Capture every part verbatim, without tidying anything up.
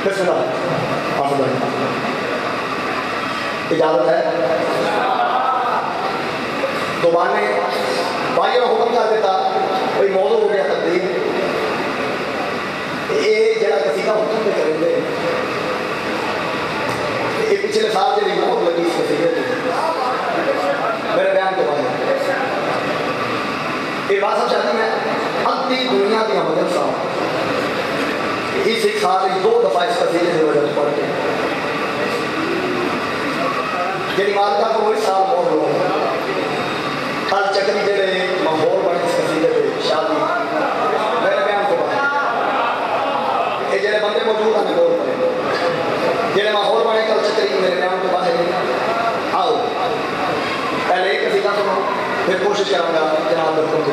इजाजत है दोबारा ने भाइयों ने हुक्म कर दिता भाई मौजूद हो गया तब्दील ये जरा कसीदा हुक्म पे करेंगे ये पिछले साल जी मौत लगी इस कसीदे मेरे बयान के बाद ये बात सब चाहती मैं अद्धी दुनिया की मदद साहब इस एक साल दो दफा इस कसीदे की वजह पढ़ के जी मालका को इस साल बहुत लोग कल चक्री जेड़े माहौल बने इस कसीदे पे शादी मेरे बयान के बाद ये जेड़े बंदे मौजूद हैं गौर करें जेड़े माहौल बने कल चक्री मेरे बयान के बाद आओ पहले एक कसीदा सुनो फिर कोशिश करूँगा जनाब बिल्कुल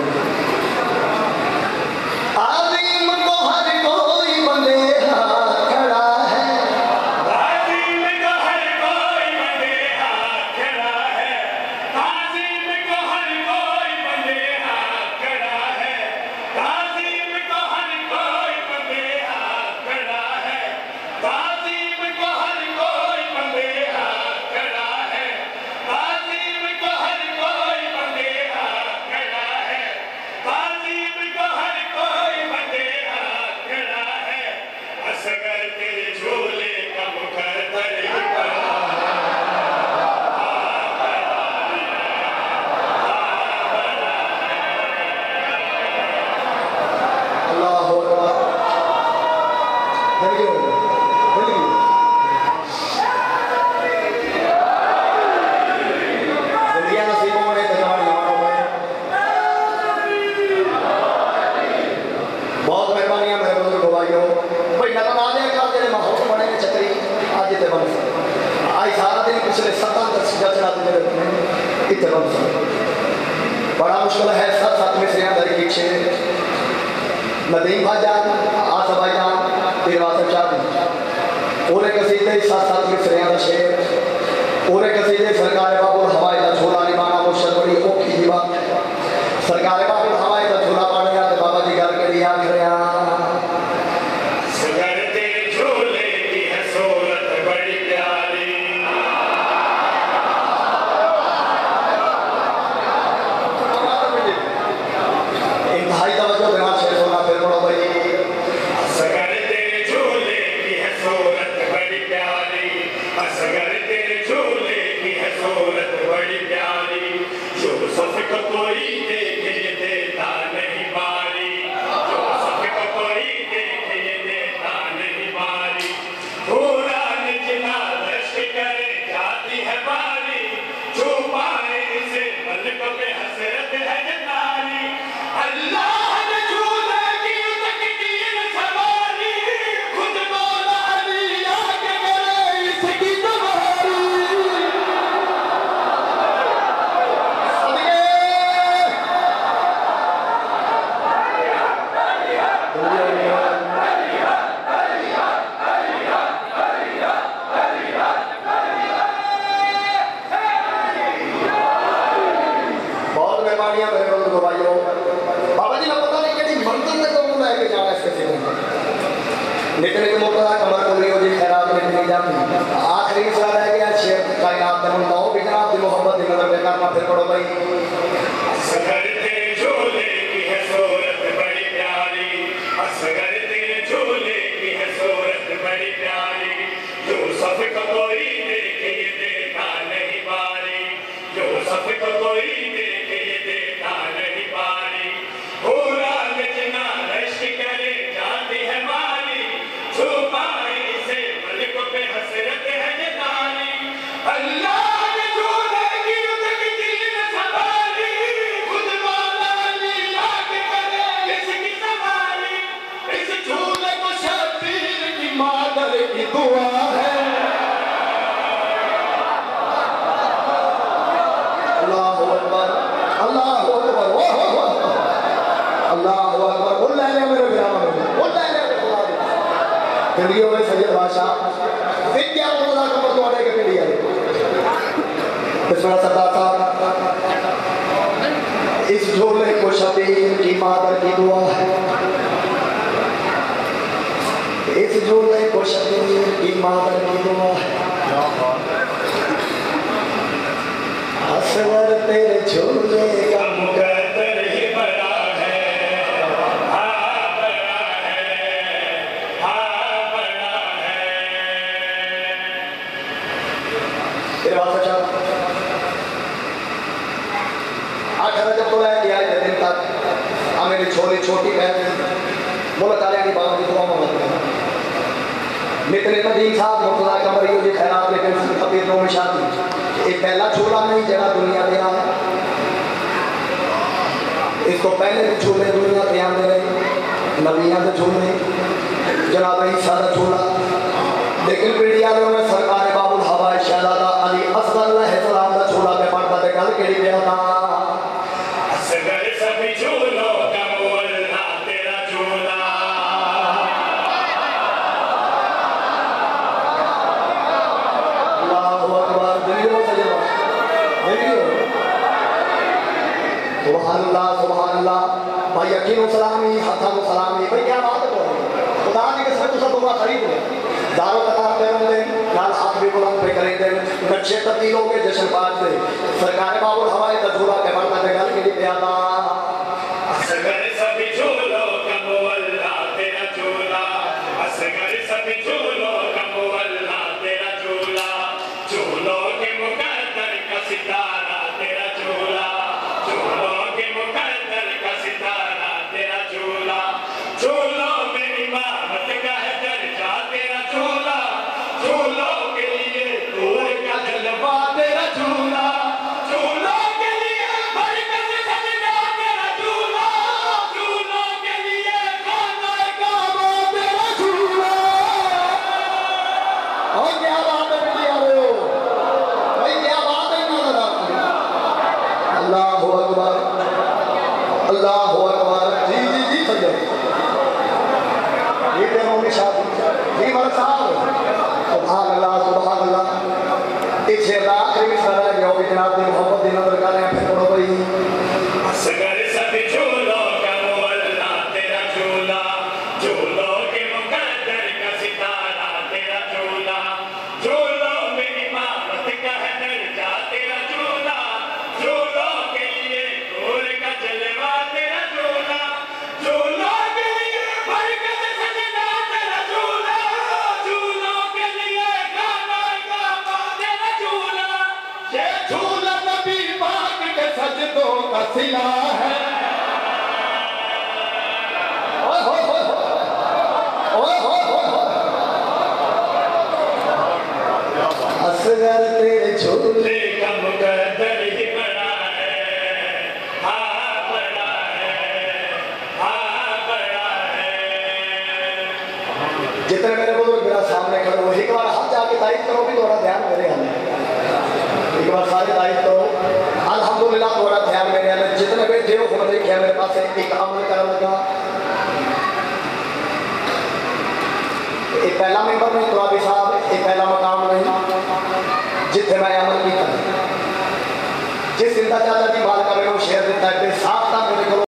बड़ा मुश्किल है सब साथ में से अंदर की छे नदीम भाईजान आसा भाईजान पीरवासर शादी पूरे कसीदे साथ साथ में से अंदर शेर पूरे कसीदे सरकार बाबू हवाई का झोला निभाना मुश्किल बड़ी औखी की बात सरकार बाबू हवाई का झोला पाने आते बाबा जी घर के लिए आ गए लेकिन एक मुर्तजा कमर को नहीं होती खैरात में नहीं जाती आखिरी सवाल है कि शेर कायनात में हम नाओ भी जनाब की मोहब्बत की नजर में करना फिर पढ़ो भाई असगर तेरे झोले की है सूरत बड़ी प्यारी असगर तेरे झोले की है सूरत बड़ी प्यारी जो सब को कोई देखे ये देखा नहीं बारी जो सब को कोई देखे ये देखा नहीं बारी पूरा गजना रश्क करे जाती है मारी छुपाई से मलिक पे हसरत है ये नारी अल्लाह ने झूले की उतकती न संभाली खुद मौला लीला के करे इसकी संभाली इस झूले को शबीर की मादर की दुआ है अल्लाहु अकबर अल्लाहु अकबर अल्लाहु अकबर बोल ले मेरे बिरादर बोल ले दिल्ली में सैयद बादशाह विद्या मुर्तजा कमर तो आने के लिए आए इसमें सरदार साहब इस झोले को शबीर की मादर की दुआ है इस इस झूले को शबीर की मादर की दुआ असगर तेरे झूले का मुकद्दर ही बड़ा है, हाँ बड़ा है, हाँ बड़ा है। तेरे बात अच्छा आखिर जब तो है कि आज के दिन तक मेरी छोटी छोटी बहन बोला ताले की बात की दुआ मांगते हैं। नितने मदीन साहब मुर्तजा कमर जी खैरात लेकिन फकीर नो शादी एक पहला झूला नहीं जगह दुनिया पे आया, इसको पहले भी झूले दुनिया पे आते रहे, नबियां के झूले जनाब ईसा का झूला, लेकिन पीढ़ी वालों में सरकार बाबुल हवा शहजादा अली असगर अलैहिस्सलाम का झूला पे पड़ता थे। गल केड़ी पे आता असगर सभी झूलों का मुअल्ला तेरा झूला, अल्लाहु अकबर। दिलियो सजदा दिलियो सुभान अल्लाह सुभान अल्लाह। भाई यकीन सलामी हथन सलामी भाई क्या बात है खुदा की कसम तो सब दुआ खरीद ले दारो कतार पे रहते लाल हाथ भी बुलंद पे करेंगे नक्शे तब्दीलों के जश्न बाज से सरकार बाबुल हवाई का झूला के बढ़ता थे। गल के लिए प्यादा असगर सभी झूलों का मुअल्ला तेरा झूला, असगर सभी झूलों का मुअल्ला तेरा झूला, झूलों के मुकद्दर का सितारा तेरा झूला, झूलों के मुकद्दर का सितारा तेरा झूला, झूलों में इमामत का है दर्जा तेरा झूला, झूलों के लिए नूर का जलवा तेरा झूला, झूलों के लिए बरकत सजना तेरा झूला, झूलों के लिए खाना काबा तेरा झूला। और क्या बात है बिटिया रो भाई क्या बात है ना अल्लाहु अकबर अल्लाहु अकबर। जी जी जी सजो ये देनों में शादी जी मर साहब सुभान अल्लाह सुभान अल्लाह। एक शेर आखिरी सरा जो भी जनाब दी मोहब्बत दी नजर कर रहे हैं फिर पढ़ो भाई असगर सभी झूलों का मुअल्ला तेरा झूला, झूलों के मुकद्दर का सितारा तेरा झूला, झूलों में इमामत का है दर्जा तेरा झूला, झूलों के लिए नूर का जलवा तेरा झूला, झूलों के लिए बरकत सजना तेरा झूला, झूलों के लिए खाना काबा तेरा झूला। ये झूला नबी पाक के सजदों का सिला है। ओए होए होए ओए होए होए असगर तेरे झूले का मुकद्दर ही बड़ा है, हाँ बड़ा है, हाँ बड़ा है। जितने मेरे बुजुर्ग मेरा सामने खड़े हो एक बार हाथ जाके तारीफ करो भी थोड़ा ध्यान मेरे हाल एक बार सारी तारीफ करो अल्हम्दुलिल्लाह थोड़ा ध्यान मेरे हाल जितने बैठे हो खुद देखिए मेरे पास एक अमल कर लगा एक पहला मेंबर नहीं तो अभी साहब एक पहला मकाम नहीं जिथे मैं अमल किया जिस चिंता चाचा जी बाल का मेरे को शेयर देता है साफ था मेरे को